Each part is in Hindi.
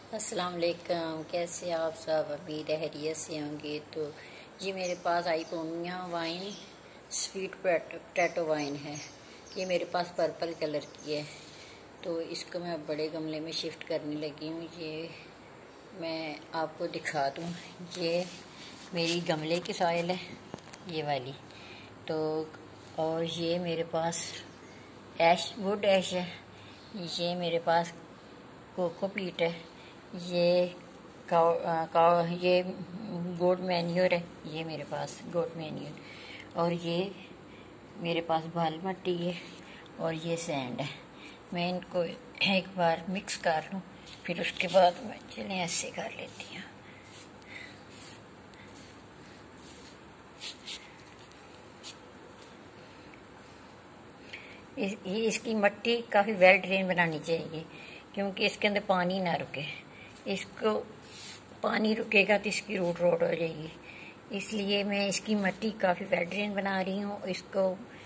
अस्सलाम वालेकुम। कैसे आप सब? उम्मीद है खैरियत से होंगे। तो ये मेरे पास ipomoea vine sweet potato vine है। ये मेरे पास पर्पल कलर की है। तो इसको मैं बड़े गमले में शिफ्ट करने लगी हूँ। ये मैं आपको दिखा दूँ। ये मेरी गमले की सॉइल है, ये वाली। तो और ये मेरे पास वुड ऐश है। ये मेरे पास कोकोपीट है। ये ये गोट मैन्योर है। ये मेरे पास गोट मैन्योर। और ये मेरे पास बाल मट्टी है और ये सैंड है। मैं इनको एक बार मिक्स कर लूँ, फिर उसके बाद मैं चलें ऐसे कर लेती हूँ। इसकी मट्टी काफ़ी वेल ड्रेन बनानी चाहिए, क्योंकि इसके अंदर पानी ना रुके। इसको पानी रुकेगा तो इसकी रूट रोट हो जाएगी। इसलिए मैं इसकी मट्टी काफ़ी वेल ड्रेन बना रही हूँ। इसको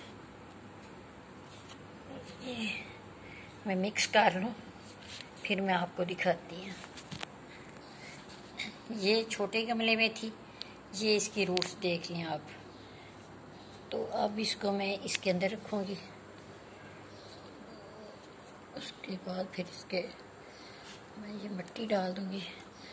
मैं मिक्स कर लूँ, फिर मैं आपको दिखाती हूँ। ये छोटे गमले में थी, ये इसकी रूट्स देख लें आप। तो अब इसको मैं इसके अंदर रखूँगी। उसके बाद फिर इसके मैं ये मिट्टी डाल दूँगी।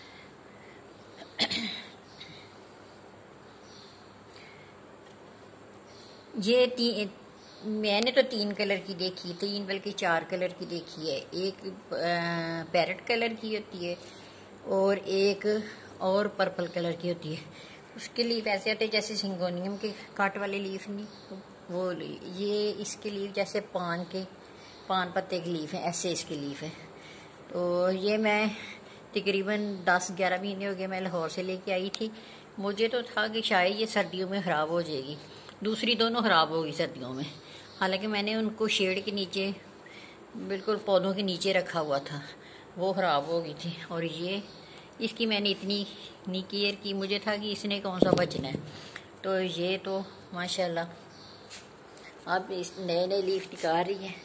ये मैंने तो 3 कलर की देखी, 3 बल्कि 4 कलर की देखी है। एक पैरेट कलर की होती है और एक और पर्पल कलर की होती है। उसके लीफ ऐसे होते हैं जैसे सिंगोनियम के काट वाले लीफ, नहीं वो ये इसके लीफ जैसे पान पत्ते के लीफ हैं, ऐसे इसके लीफ है। तो ये मैं तकरीबन 10-11 महीने हो गए मैं लाहौर से लेके आई थी। मुझे तो था कि शायद ये सर्दियों में ख़राब हो जाएगी। दूसरी दोनों ख़राब हो गई सर्दियों में। हालांकि मैंने उनको शेड के नीचे, बिल्कुल पौधों के नीचे रखा हुआ था, वो ख़राब हो गई थी। और ये इसकी मैंने इतनी नहीं केयर की, मुझे था कि इसने कौन सा बचना है। तो ये तो माशाल्लाह अब इस नए नए लीफ निकाल रही है।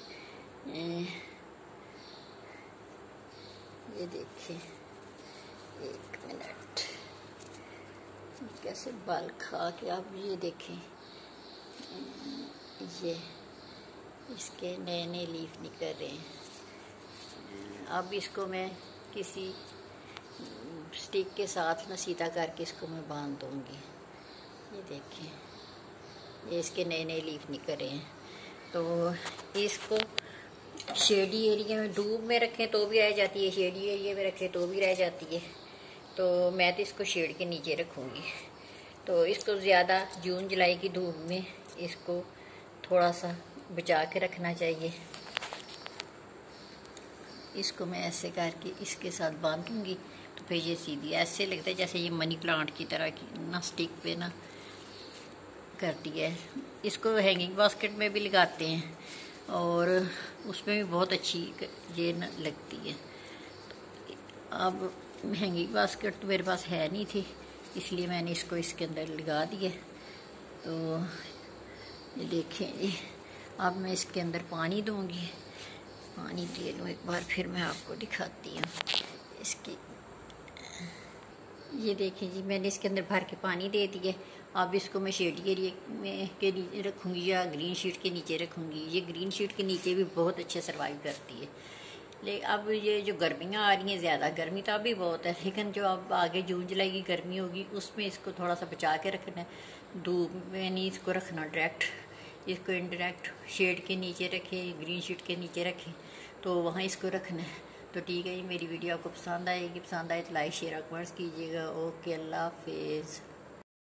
ये देखिए, एक मिनट, कैसे बाल खा के आप ये देखें। ये इसके नए नए लीफ निकल रहे हैं। अब इसको मैं किसी स्टिक के साथ ना सीधा करके इसको मैं बांध दूंगी। ये देखें, ये इसके नए नए लीफ निकल रहे हैं। तो इसको शेडी एरिया में, धूप में रखें तो भी रह जाती है, शेडी एरिया में रखें तो भी रह जाती है। तो मैं तो इसको शेड के नीचे रखूँगी। तो इसको ज़्यादा जून जुलाई की धूप में इसको थोड़ा सा बचा के रखना चाहिए। इसको मैं ऐसे करके इसके साथ बांधूंगी तो फिर ये सीधी ऐसे लगता है जैसे ये मनी प्लांट की तरह की ना स्टिक पे ना करती है। इसको हैंगिंग बास्केट में भी लगाते हैं और उसमें भी बहुत अच्छी ये न लगती है। अब हैंगिंग बास्केट तो मेरे पास है नहीं थी, इसलिए मैंने इसको इसके अंदर लगा दिया। तो ये देखें जी, अब मैं इसके अंदर पानी दूंगी। पानी दे लूँ एक बार, फिर मैं आपको दिखाती हूँ इसकी। ये देखें जी, मैंने इसके अंदर भर के पानी दे दिया। अब इसको मैं शेड एरिया में के नीचे रखूँगी या ग्रीन शीट के नीचे रखूँगी। ये ग्रीन शीट के नीचे भी बहुत अच्छे सर्वाइव करती है। लेकिन अब ये जो गर्मियाँ आ रही हैं, ज़्यादा गर्मी तो अभी बहुत है, लेकिन जो अब आगे जून जुलाई की गर्मी होगी उसमें इसको थोड़ा सा बचा के रखना है। धूप में नहीं इसको रखना डायरेक्ट, इसको इनडायरेक्ट शेड के नीचे रखें, ग्रीन शीट के नीचे रखें, तो वहाँ इसको रखना है। तो ठीक है जी, मेरी वीडियो आपको पसंद आएगी। पसंद आए तो लाइक शेयर कमेंट्स कीजिएगा। ओके, अल्लाह हाफिज़।